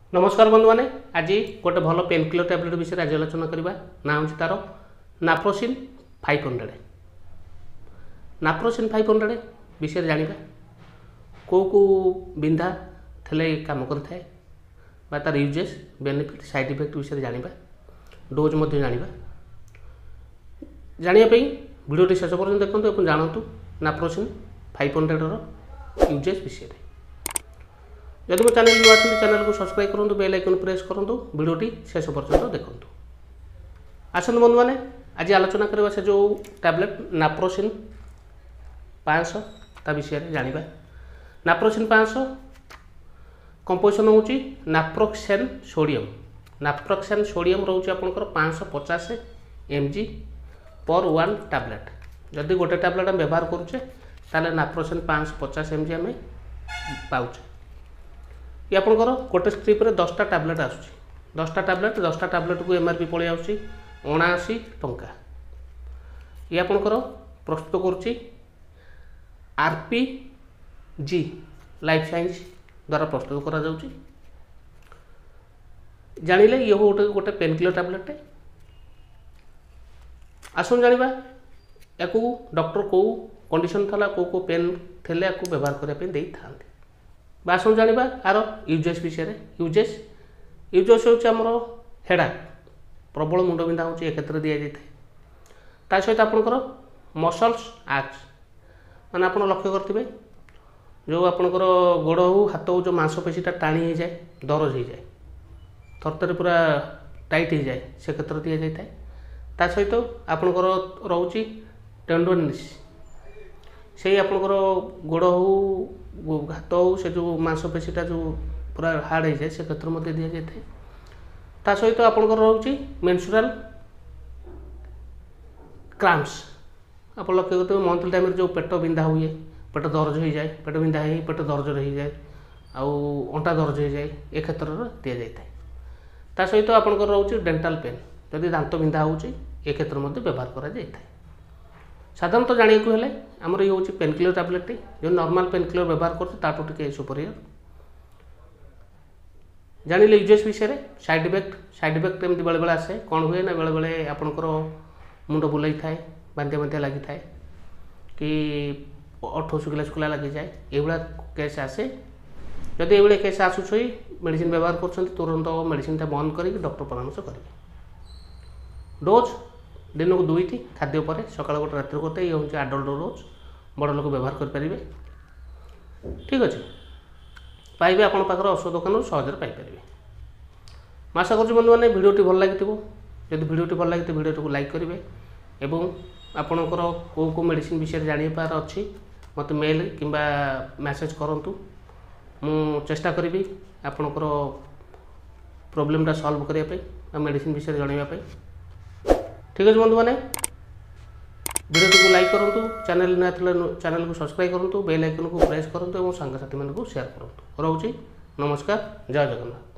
नमस्कार बंधु मैंने आज गोटे भल पेनकिलर टैबलेट विषय आज आलोचना करवा ना हूँ तार नाप्रोसिन 500। नाप्रोसिन 500 विषय जाना कौ कौ बिंधा थे कम करें तार यूजेस बेनिफिट साइड इफेक्ट विषय जाना डोज जानापी भिडियो शेष पर्यटन देखते जानतु नाप्रोसिन 500 यूजेस विषय। जदि मो चैनल नुआ चैनल को सब्सक्राइब करूँ बेल आइकन प्रेस करूँ वीडियोटी शेष पर्यटन देखूँ। आसतु बंधु मैंने आज आलोचना करवा से जो टैबलेट नाप्रोसिन 500 ता विषय जाना। नाप्रोसिन 500 कंपोजिशन हूँ नाप्रोक्सेन सोडियम। नाप्रोक्सेन सोडियम रोचे आपंकर 550 mg पर 1 टैबलेट। जदि गोटे टैबलेट आम व्यवहार करुचे ताले नाप्रोसिन 550 mg आम पाचे। ये आपंकर गोटे स्ट्रिप रे 10टा टैबलेट आसूँ। 10टा टैबलेट को MRP पड़े आस 79 टंका। ये आपंकर प्रस्तुत करुच्ची RPG लाइफ साइंस द्वारा प्रस्तुत करा जाउची। जानिले ये गोटे पेनकिलर टैबलेट। आसन जानिबा याकू डॉक्टर को कंडीशन थला को पेन थेले याकू व्यवहार करने दे थांती। आसन जानिबा आर यूजेस विषय। यूजेस होमर हेडाक प्रबल मुंड बिंधा हो क्षेत्र दि जाए सहित आपंकर मसल्स आक्स माने आप लक्ष्य करेंगे जो आपंकर गोड़ हो हाथ हो जो मांसपेशीटा टाणी हो जाए दरज हो जाए थरथरे पूरा टाइट हो जाए से क्षेत्र दि जाए सहित आपंकर रोचे टेंडोनिस से आपंकर गोड़ हो हाथ हो से जो मांसपेशीटा जो पूरा हार्ड हो जाए से क्षेत्र में दि जाए सहित आपंकर रोचे मेंस्ट्रुअल क्रैम्प्स। आप लक्ष्य करते मंथली टाइम जो पेट बिंधा हुए पेट दरज हो जाए पेट बिंधा हो पेट दरज रही जाए अंटा दरज हो जाए ए क्षेत्र में दि जाए सहित आपंकर रोचे डेंटाल पेन जदि दांत बिंधा हो क्षेत्र में व्यवहार कर साधारणतः जाना को हेले आमर ये हूँ पेनकिलर टैबलेट जो नॉर्मल पेनकिलर व्यवहार कर सुपरियर जानिले यूजेस विषय। साइड इफेक्ट एमती बेले बेले आसे कौन हुए ना बेले बेले आपंकर मुंड बुलाई थाए बांधिया बांधिया लगी थाए कि ओठ शुखिला लगी जाए ये केस आसे। जदि ये केस आसूस मेडिसिन व्यवहार कर तुरंत मेडिसिन बंद कर डॉक्टर परामर्श करेंगे। डोज दिन को 2टी खाद्य पर सकाल गोटे रात गोटे ये हूँ आडल्ट डोज बड़ लोक व्यवहार करेंगे। ठीक अच्छे पाइबे आपण पाखर औषध दुकान सहज पाइपर। आशा करुँ बंधु मैंने भिडियोटी भल लगी जब भिडियोटी भल लगी भिडियो को लाइक करेंगे एवं आपणकर कौ मेडिसिन विषय जानार अच्छी मत मेल किंबा मैसेज करूँ मु चेष्टा करी आपणकर प्रोब्लेमटा सॉल्व करने मेडिसिन विषय जनवाई। ठीक अच्छे बंधु मैंने वीडियो को लाइक करूँ चैनल ना चैनल को सब्सक्राइब करूँ बेल आइकन को प्रेस करूँ और सांगसाथी मानक शेयर करूँ। रोचे नमस्कार जय जगन्नाथ।